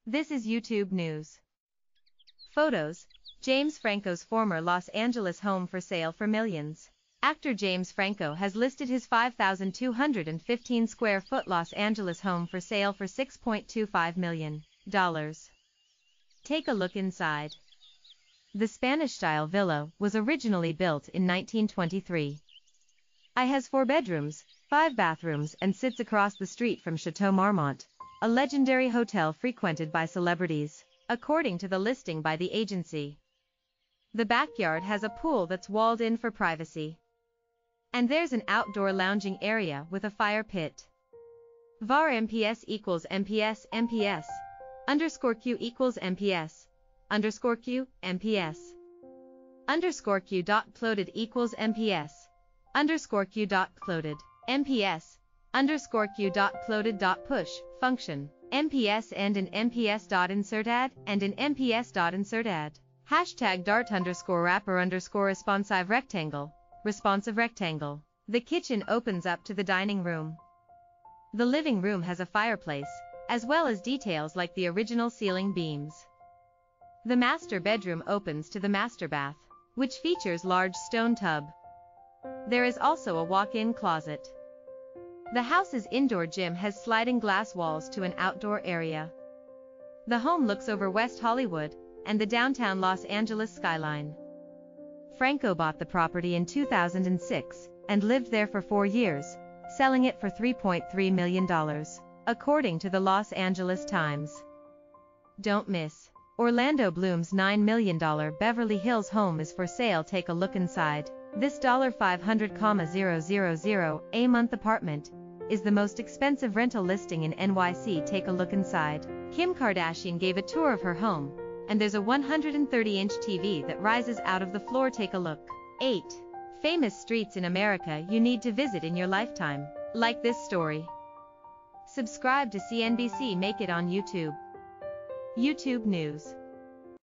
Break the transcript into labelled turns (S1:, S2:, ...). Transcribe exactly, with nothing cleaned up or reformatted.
S1: This is YouTube News. Photos: James Franco's former Los Angeles home for sale for millions. Actor James Franco has listed his five thousand two hundred fifteen square foot Los Angeles home for sale for six point two five million dollars. Take a look inside. The Spanish-style villa was originally built in nineteen twenty-three. It has four bedrooms, five bathrooms, and sits across the street from Chateau Marmont, a legendary hotel frequented by celebrities, according to the listing by the agency. The backyard has a pool that's walled in for privacy. And there's an outdoor lounging area with a fire pit. Var mps equals mps mps underscore q equals mps underscore q mps underscore q dot plotted equals mps underscore q dot plotted mps underscore q dot plotted dot push function mps and an mps.insertAd and an mps.insertAd hashtag dart underscore wrapper underscore responsive rectangle responsive rectangle. The kitchen opens up to the dining room. The living room has a fireplace, as well as details like the original ceiling beams. The master bedroom opens to the master bath, which features large stone tub. There is also a walk-in closet. The house's indoor gym has sliding glass walls to an outdoor area. The home looks over West Hollywood and the downtown Los Angeles skyline. Franco bought the property in two thousand six and lived there for four years, selling it for three point three million dollars, according to the Los Angeles Times. Don't miss. Orlando Bloom's nine million dollar Beverly Hills home is for sale. Take a look inside. This five hundred thousand a month apartment is the most expensive rental listing in N Y C. Take a look inside. Kim Kardashian gave a tour of her home, and there's a one hundred thirty inch T V that rises out of the floor. Take a look. eight. Famous streets in America you need to visit in your lifetime. Like this story. Subscribe to C N B C. Make it on YouTube. YouTube News.